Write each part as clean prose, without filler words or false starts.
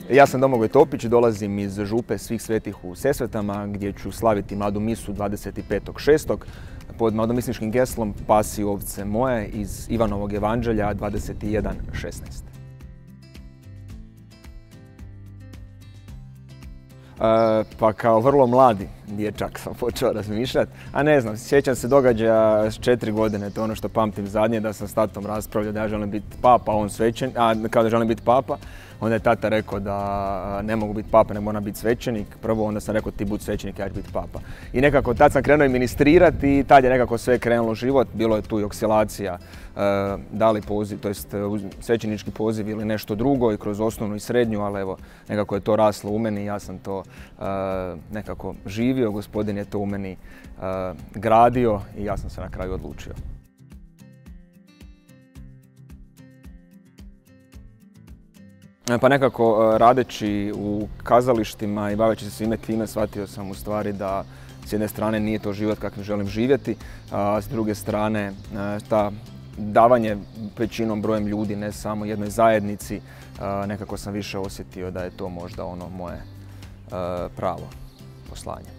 Ja sam Domagoj Topić, dolazim iz Župe Svih Svetih u Sesvetama gdje ću slaviti Mladu misu 25.6. pod mladomisničkim geslom Pasi ovce moje iz Ivanovog evanđelja 21.16. Pa kao vrlo mladi dječak sam počeo razmišljati, a ne znam, sjećam se događaja s 4 godine, to je ono što pamtim zadnje, da sam s tatom raspravljao da ja želim biti papa, on svećenik, kao da želim biti papa, onda je tata rekao da ne mogu biti papa, ne moram biti svećenik, prvo onda sam rekao ti budi svećenik, ja ću biti papa. I nekako tad sam krenuo i ministrirati i tad je nekako sve krenulo život, bilo je tu i oksilacija, da li poziv, to jest svećenički poziv ili nešto drugo i kroz osnovnu i srednju, ali evo, nekako je to raslo u meni i ja sam to nekako živio, Gospodin je to u meni gradio i ja sam se na kraju odlučio. Pa nekako radeći u kazalištima i baveći se svime time shvatio sam u stvari da s jedne strane nije to život kakvim želim živjeti, a s druge strane ta davanje većinom brojem ljudi, ne samo jednoj zajednici, nekako sam više osjetio da je to možda ono moje pravo poslanje.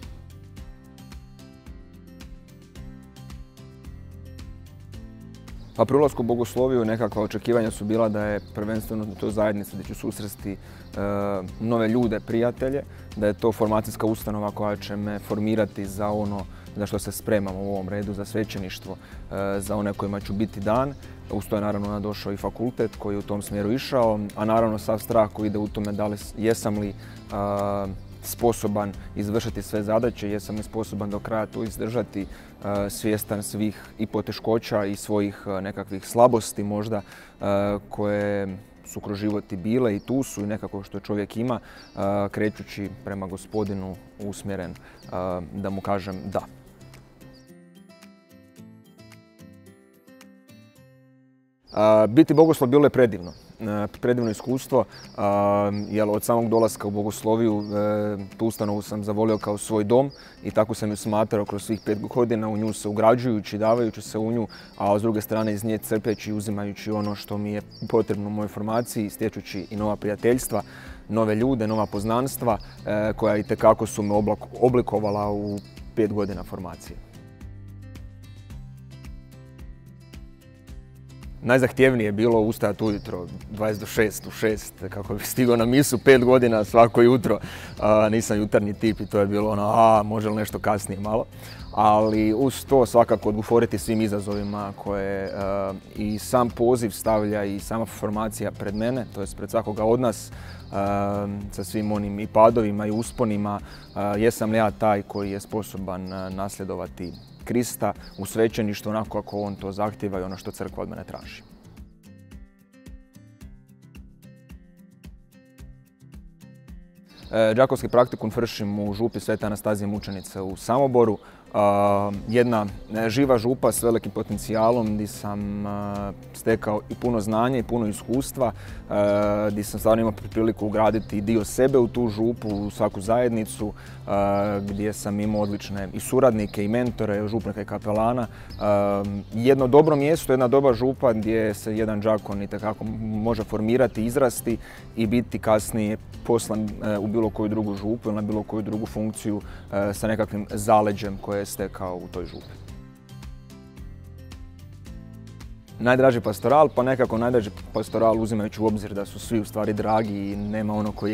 Pa pri ulasku u bogosloviju nekakva očekivanja su bila da je prvenstveno to zajednica gdje ću susresti nove ljude, prijatelje, da je to formacijska ustanova koja će me formirati za ono za što se spremam u ovom redu, za svećeništvo, za one kojima ću biti dan. Uz to je naravno došao i fakultet koji je u tom smjeru išao, a naravno sav strah koji ide u tome da li jesam li sposoban izvršiti sve zadaće, jesam li sposoban do kraja to izdržati, svjestan svih i poteškoća i svojih nekakvih slabosti možda koje su kroz život i bile i tu su i nekako što čovjek ima, krećući prema Gospodinu usmjeren da mu kažem da. Biti bogoslov bilo je predivno iskustvo, jer od samog dolaska u bogosloviju tu ustanovu sam zavolio kao svoj dom i tako sam ju smatrao kroz svih 5 godina, u nju se ugrađujući, davajući se u nju, a s druge strane iz nje crpeći i uzimajući ono što mi je potrebno u mojoj formaciji, stječući i nova prijateljstva, nove ljude, nova poznanstva koja itekako su me oblikovala u 5 godina formacije. Najzahtjevnije je bilo ustajati ujutro, 20 do 6, u 6, kako bi stigao na misu 5 godina svako jutro. Nisam jutarnji tip i to je bilo ono, može li nešto kasnije malo. Ali uz to svakako odgovoriti svim izazovima koje i sam poziv stavlja i sama formacija pred mene, to je pred svakoga od nas, sa svim onim i padovima i usponima. Jesam li ja taj koji je sposoban nasljedovati Krista u svećeništvu onako kako on to zahtjeva i ono što crkva od mene traži. Đakovski praktikum vršim u župi Svete Anastazije Mučenice u Samoboru. Jedna živa župa s velikim potencijalom gdje sam stekao i puno znanja i puno iskustva, gdje sam stvarno imao priliku ugraditi dio sebe u tu župu, u svaku zajednicu, gdje sam imao odlične i suradnike i mentore, župnika i kapelana. Jedno dobro mjesto, jedna dobra župa gdje se jedan đakon itekako može formirati, izrasti i biti kasnije poslan u bilo koju drugu župu ili na bilo koju drugu funkciju sa nekakvim zaleđem koje je stekao u toj župi. Najdraži pastoral, pa nekako najdraži pastoral uzimajući u obzir da su svi u stvari dragi i nema ono koji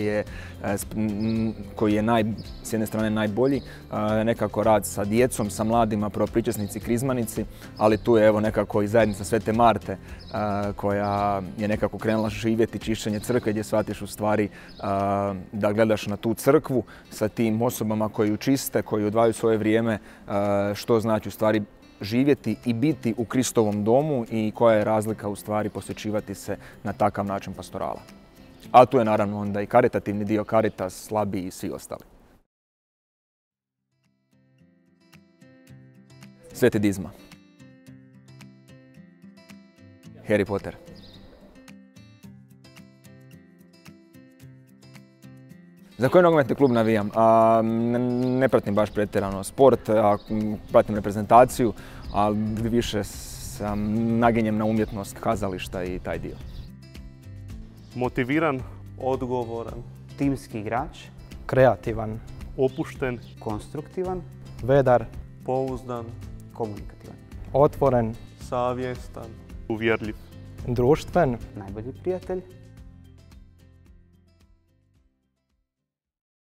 je s jedne strane najbolji. Nekako rad sa djecom, sa mladima, prvo pričasnici, krizmanici, ali tu je evo nekako i zajednica Svete Marte koja je nekako krenula živjeti čišćenje crkve gdje shvatiš u stvari da gledaš na tu crkvu sa tim osobama koji ju čiste, koji odvajaju svoje vrijeme, što znači u stvari živjeti i biti u Kristovom domu i koja je razlika u stvari posvećivati se na takav način pastorala. A tu je naravno onda i karitativni dio, Caritas, slabiji i svi ostali. Sveti Dizma. Harry Potter. Za koji nogometni klub navijam? Ne pratim baš pretjerano sport, pratim reprezentaciju, ali više sam naginjem na umjetnost, kazališta i taj dio. Motiviran, odgovoran, timski igrač, kreativan, Opušten, konstruktivan, vedar, pouzdan, komunikativan, otvoren, savjestan, uvjerljiv. društven, najbolji prijatelj,